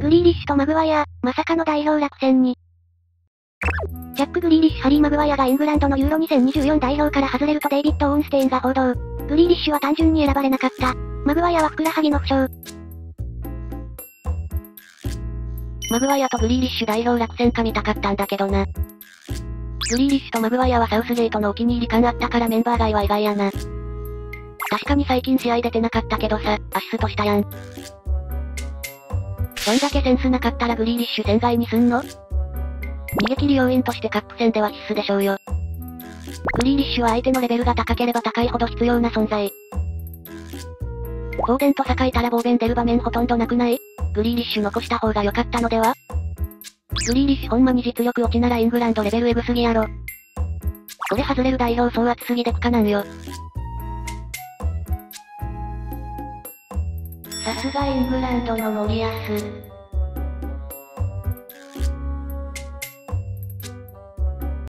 グリーリッシュとマグワイア、まさかの代表落選に。ジャック・グリーリッシュ・ハリー・マグワイアがイングランドのユーロ2024代表から外れるとデイビッド・オーンステインが報道。グリーリッシュは単純に選ばれなかった。マグワイアはふくらはぎの負傷。 マグワイアとグリーリッシュ代表落選か見たかったんだけどな。グリーリッシュとマグワイアはサウスゲートのお気に入り感あったからメンバー外は意外やな。確かに最近試合出てなかったけどさ、アシストしたやん。どんだけセンスなかったらグリーリッシュ戦外にすんの？逃げ切り要因としてカップ戦では必須でしょうよ。グリーリッシュは相手のレベルが高ければ高いほど必要な存在。フォーデンと栄えたらボーベン出る場面ほとんどなくない？グリーリッシュ残した方が良かったのでは？グリーリッシュほんまに実力落ちならイングランドレベルエグすぎやろ。これ外れる代表層厚すぎで不可なんよ。さすがイングランドの森保。